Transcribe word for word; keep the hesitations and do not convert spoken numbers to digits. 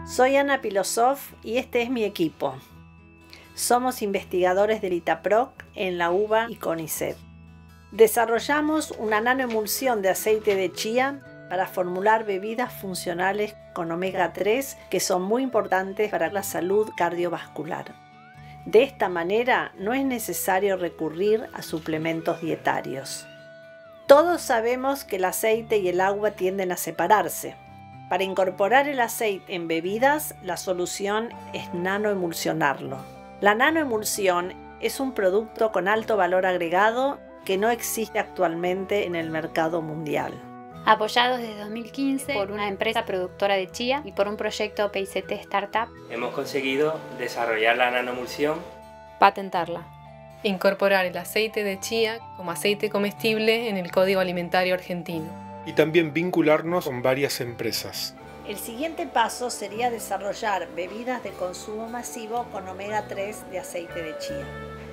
Soy Ana Pilosov y este es mi equipo. Somos investigadores del ITAPROC en la UBA y CONICET. Desarrollamos una nanoemulsión de aceite de chía para formular bebidas funcionales con omega tres que son muy importantes para la salud cardiovascular. De esta manera no es necesario recurrir a suplementos dietarios. Todos sabemos que el aceite y el agua tienden a separarse. Para incorporar el aceite en bebidas, la solución es nanoemulsionarlo. La nanoemulsión es un producto con alto valor agregado que no existe actualmente en el mercado mundial. Apoyados desde dos mil quince por una empresa productora de chía y por un proyecto P I C T Startup, hemos conseguido desarrollar la nanoemulsión, patentarla, incorporar el aceite de chía como aceite comestible en el Código Alimentario Argentino y también vincularnos con varias empresas. El siguiente paso sería desarrollar bebidas de consumo masivo con omega tres de aceite de chía.